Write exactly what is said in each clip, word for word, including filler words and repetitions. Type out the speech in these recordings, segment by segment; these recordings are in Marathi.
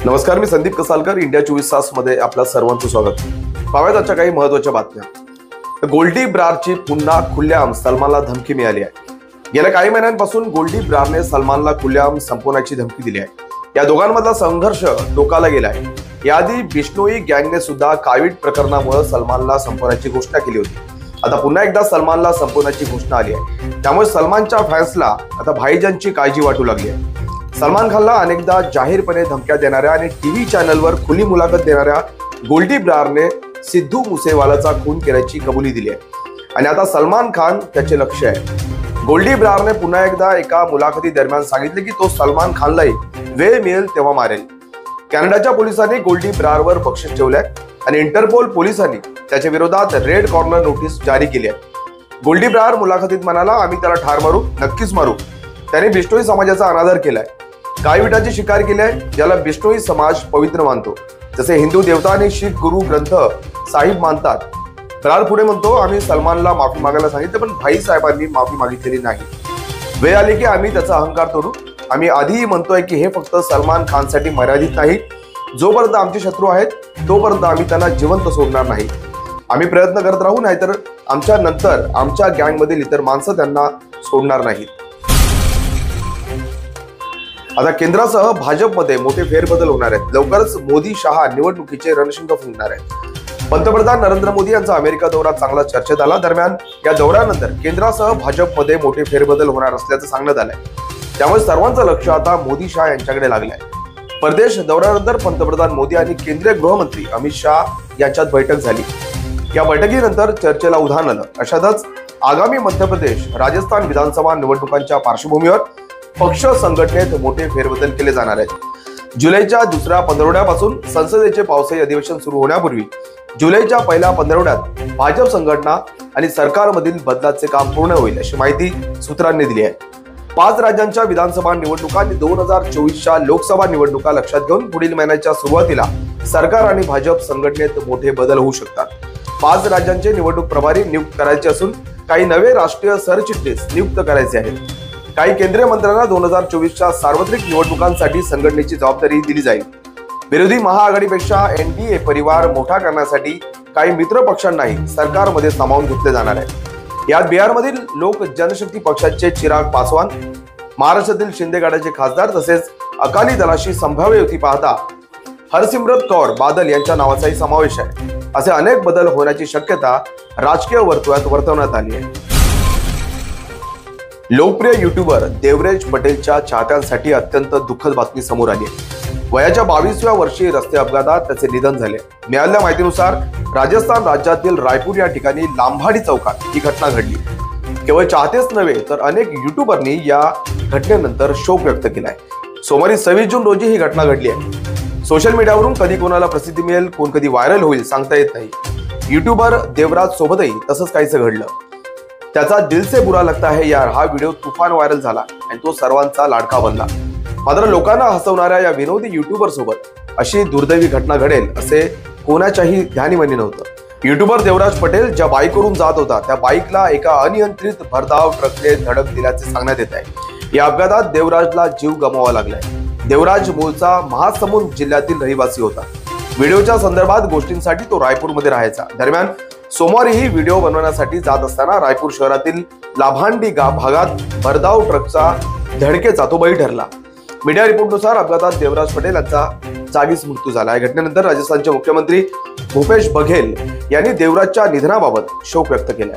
नमस्कार, मी संदीप कसालकर. इंडिया चोवीस तास मध्ये आपल्या सर्वांचं स्वागत. पाहूयात आजच्या काही महत्त्वाच्या बातम्या. गोल्डी ब्रारची पुन्हा खुल्लेआम सलमानला धमकी मिळाली आहे. गेल्या काही महिन्यांपासून गोल्डी ब्रारने सलमानला खुल्लेआम संपवण्याची धमकी दिली आहे. या दोघांमधला संघर्ष टोकाला गेला आहे. याआधी बिश्नोई गँगने सुद्धा कावीट प्रकरणामुळे सलमानला संपवण्याची घोषणा केली होती. आता पुन्हा एकदा सलमानला संपवण्याची घोषणा आली आहे. त्यामुळे सलमानच्या फॅन्सला आता भाईजानची काळजी वाटू लागली आहे. सलमान खानला अनेकदा जाहीरपणे धमक्या देणाऱ्या आणि टीव्ही चॅनलवर खुली मुलाखत देणाऱ्या गोल्डी ब्रारने सिद्धू मुसेवालाचा खून केल्याची कबुली दिली आहे आणि आता सलमान खान त्याचे लक्ष आहे. गोल्डी ब्रारने पुन्हा एकदा एका मुलाखती दरम्यान सांगितले की तो सलमान खानलाही वेळ मिळेल तेव्हा मारेल. कॅनडाच्या पोलिसांनी गोल्डी ब्रारवर बक्षीस ठेवलंय आणि इंटरपोल पोलिसांनी त्याच्या विरोधात रेड कॉर्नर नोटीस जारी केली आहे. गोल्डी ब्रार मुलाखतीत म्हणाला, आम्ही त्याला ठार मारू, नक्कीच मारू. त्याने बिश्नोई समाजाचा अनादर केलाय, काळविटाची शिकार केली आहे, ज्याला बिश्नोई समाज पवित्र मानतो, जसे हिंदू देवता आणि शीख गुरु ग्रंथ साहिब मानतात. ब्रार पुढे म्हणतो, आम्ही सलमानला माफी मागायला सांगितले पण भाई साहेबांनी माफी मागितलेली नाही. वेळ आली की आम्ही त्याचा अहंकार तोडू. आम्ही आधीही म्हणतोय की हे फक्त सलमान खानसाठी मर्यादित नाही. जोपर्यंत आमचे शत्रू आहेत तोपर्यंत आम्ही त्यांना जिवंत सोडणार नाही. आम्ही प्रयत्न करत राहू, नाहीतर आमच्या नंतर आमच्या गँगमधील इतर माणसं त्यांना सोडणार नाहीत. आता केंद्रासह भाजपमध्ये मोठे फेरबदल होणार आहेत. लवकरच मोदी शहा निवडणुकीचे रणशिंग फुंकणार आहेत. पंतप्रधान नरेंद्र मोदी यांचा अमेरिका दौरा चांगला चर्चेत आला. दरम्यान या दौऱ्यानंतर केंद्रासह भाजपमध्ये मोठे फेरबदल होणार असल्याचं सांगण्यात आलंय. त्यामुळे सर्वांचं लक्ष आता मोदी शहा यांच्याकडे लागलंय. परदेश दौऱ्यानंतर पंतप्रधान मोदी आणि केंद्रीय गृहमंत्री अमित शहा यांच्यात बैठक झाली. या बैठकीनंतर चर्चेला उधाण आलं. अशातच आगामी मध्य प्रदेश, राजस्थान विधानसभा निवडणुकांच्या पार्श्वभूमीवर पक्ष संघटनेत मोठे फेरबदल केले जाणार आहेत. जुलैच्या दुसऱ्या पंधरवड्यापासून संसदेचे पावसाळी अधिवेशन सुरू होण्यापूर्वी जुलैच्या पहिल्या पंधरवड्यात भाजप संघटना आणि सरकारमधील बदलाचे काम पूर्ण होईल, अशी माहिती सूत्रांनी दिली आहे. पाच राज्यांच्या विधानसभा निवडणुका आणि दोन हजार चोवीसच्या लोकसभा निवडणुका लक्षात घेऊन पुढील महिन्याच्या सुरुवातीला सरकार आणि भाजप संघटनेत मोठे बदल होऊ शकतात. पाच राज्यांचे निवडणूक प्रभारी नियुक्त करायचे असून काही नवे राष्ट्रीय सरचिटणीस नियुक्त करायचे आहेत. काही केंद्रीय मंत्र्यांना दोन हजार चोवीसच्या सार्वत्रिक निवडणुकांसाठी संघटनेची जबाबदारी दिली जाईल. विरोधी महाआघाडीपेक्षा एनडीए परिवार मोठा करण्यासाठी काही मित्र पक्षांनाही सरकारमध्ये सामावून घेतले जाणार आहे. यात बिहारमधील लोक जनशक्ती पक्षाचे चिराग पासवान, महाराष्ट्रातील शिंदे गटाचे खासदार तसेच अकाली दलाशी संभाव्य युती पाहता हरसिमरत कौर बादल यांच्या नावाचाही समावेश आहे. असे अनेक बदल होण्याची शक्यता राजकीय वर्तुळात वर्तवण्यात आली आहे. लोकप्रिय युट्यूबर देवराज पटेलच्या चाहत्यांसाठी अत्यंत दुःखद बातमी समोर आली आहे. वयाच्या बावीसव्या वर्षी रस्ते अपघातात त्याचे निधन झाले. मिळालेल्या माहितीनुसार राजस्थान राज्यातील रायपूर या ठिकाणी लांभाडी चौकात ही घटना घडली. केवळ चाहतेच नव्हे तर अनेक युट्यूबरनी या घटनेनंतर शोक व्यक्त केलाय. सोमवारी सव्वीस जून रोजी ही घटना घडली आहे. सोशल मीडियावरून कधी कोणाला प्रसिद्धी मिळेल, कोण कधी व्हायरल होईल सांगता येत नाही. युट्यूबर देवराज सोबतही तसंच काहीसं घडलं. त्याचा दिल से बुरा लगता है यार हा व्हिडिओ तुफान व्हायरल झाला आणि तो सर्वांचा लाडका बनला. मात्र लोकांना हसवणाऱ्या या विनोदी युट्यूबर सोबत अशी दुर्दैवी घटना घडेल असे कोणाच्याही ध्यानीमनी नव्हतं. युट्यूबर देवराज पटेल ज्या बाईकवरून जात होता त्या बाईकला एका अनियंत्रित भरधाव ट्रकने धडक दिल्याचे सांगण्यात येत आहे. या अपघातात देवराजला जीव गमवावा लागलाय. देवराज मूळचा महासमुंद जिल्ह्यातील रहिवासी होता. व्हिडिओच्या संदर्भात गोष्टींसाठी तो रायपूरमध्ये राहायचा. दरम्यान सोमवारीही व्हिडिओ बनवण्यासाठी जात असताना रायपूर शहरातील लाभांडी गाव भागात भरधाव ट्रकचा धडकेचा तो बळी ठरला. मीडिया रिपोर्टनुसार अपघातात देवराज पटेल यांचा जागीच मृत्यू झाला. या घटनेनंतर राजस्थानचे मुख्यमंत्री भूपेश बघेल यांनी देवराजच्या निधनाबाबत शोक व्यक्त केलाय.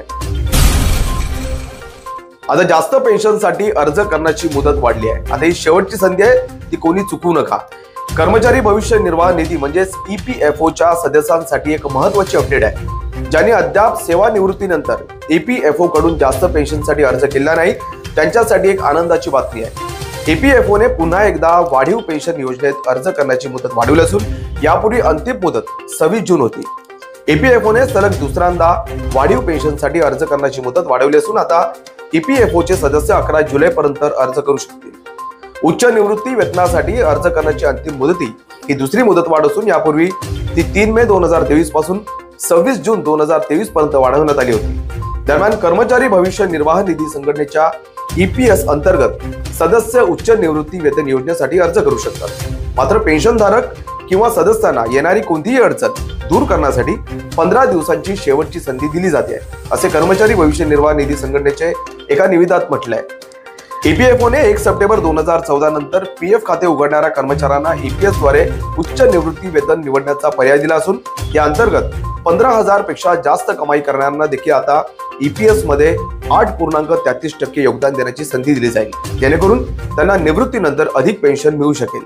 आता जास्त पेन्शनसाठी अर्ज करण्याची मुदत वाढली आहे. आता ही शेवटची संधी आहे, ती कोणी चुकवू नका. कर्मचारी भविष्य निर्वाह निधी म्हणजेच ईपीएफओच्या सदस्यांसाठी एक महत्वाची अपडेट आहे. ज्यांनी अद्याप सेवानिवृत्तीनंतर ईपीएफओ कडून जास्त पेन्शनसाठी अर्ज केला नाही त्यांच्यासाठी एक आनंदाची बातमी आहे. ईपीएफओने पुन्हा एकदा वाढीव पेन्शन योजनेत अर्ज करण्याची मुदत वाढवली असून यापूर्वी अंतिम मुदत सव्वीस जून होती. ईपीएफओने सलग दुसऱ्यांदा वाढीव पेन्शनसाठी अर्ज करण्याची मुदत वाढवली असून आता ईपीएफओचे सदस्य अकरा जुलै पर्यंत अर्ज करू शकतील. उच्च निवृत्ती वेतनासाठी अर्ज करण्याची अंतिम मुदती ही दुसरी मुदत वाढ असून यापूर्वी ती तीन मे दोन हजार तेवीस पासून सव्वीस जून दोन हजार तेवीस पर्यंत वाढवण्यात आली होती. दरम्यान कर्मचारी भविष्य निर्वाह निधी संघटनेच्या ईपीएस अंतर्गत सदस्य उच्च निवृत्ती वेतन योजनेसाठी अर्ज करू शकतात। मात्र पेन्शनधारक किंवा सदस्यांना येणारी कोणतीही अडचण दूर करण्यासाठी पंधरा दिवसांची शेवटची संधी दिली जाते, असे कर्मचारी भविष्य निर्वाह निधी संघटनेचे एका निवेदनात म्हटलंय। ईपीएफओने एक सप्टेंबर दोन हजार चौदा नंतर पीएफ खाते उघडणाऱ्या कर्मचाऱ्यांना ईपीएस द्वारे उच्च निवृत्ती वेतन निवडण्याचा पर्याय दिला असून या अंतर्गत पंधरा हजार पेक्षा जास्त कमाई करणाऱ्यांना देखील आता ईपीएस मध्ये आठ पूर्णांक तेहतीस टक्के योगदान देण्याची संधी दिली जाईल, जेणेकरून त्यांना निवृत्तीनंतर अधिक पेन्शन मिळू शकेल।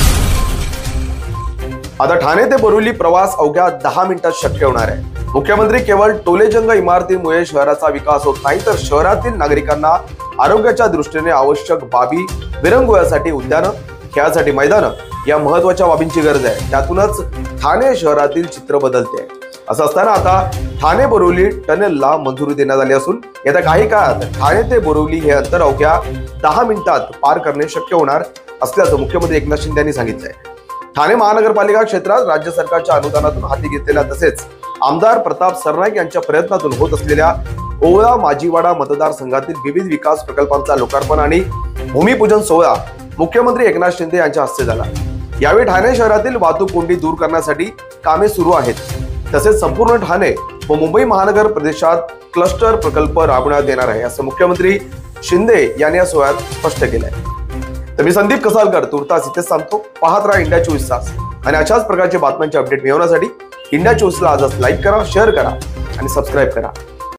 आता ठाणे ते बोरिवली प्रवास अवघ्या दहा मिनिटात शक्य होणार आहे। मुख्यमंत्री केवळ टोलेजंग इमारतीमुळे शहराचा विकास होत नाही, तर शहरातील नागरिकांना आरोग्याच्या दृष्टीने आवश्यक बाबी विरंगुळ्यासाठी उद्यानं, खेळासाठी मैदानं या महत्वाच्या बाबींची गरज आहे। त्यातूनच ठाणे शहरातील चित्र बदलते। असं असताना आता ठाणे बोरिवली टनेलला मंजुरी देण्यात आली असून येत्या काही काळात ठाणे ते बोरिवली हे अंतर अवघ्या दहा मिनिटात पार करणे शक्य होणार असल्याचं मुख्यमंत्री एकनाथ शिंदे यांनी सांगितलंय। ठाणे महानगरपालिका क्षेत्रात राज्य सरकारच्या अनुदानातून हाती घेतलेल्या तसेच आमदार प्रताप सरनाईक यांच्या प्रयत्नातून होत असलेल्या ओवळा माजीवाडा मतदारसंघातील विविध विकास प्रकल्पांचा लोकार्पण आणि भूमिपूजन सोहळा मुख्यमंत्री एकनाथ शिंदे यांच्या हस्ते झाला। यावेळी ठाणे शहरातील वाहतूक कोंडी दूर करण्यासाठी कामे सुरू आहेत, तसेच संपूर्ण ठाणे व मुंबई महानगर प्रदेशात क्लस्टर प्रकल्प राबवण्यात येणार आहे, असं मुख्यमंत्री शिंदे यांनी या सोहळ्यात स्पष्ट केलंय। तर मी संदीप कसालकर तुर्तास इथेच सांगतो। पाहत राहा इंडिया चोवीस तास आणि अशाच प्रकारचे बातम्यांचे अपडेट मिळवण्यासाठी इंडिया चोवीस ला आजच लाईक करा, शेअर करा आणि सबस्क्राईब करा।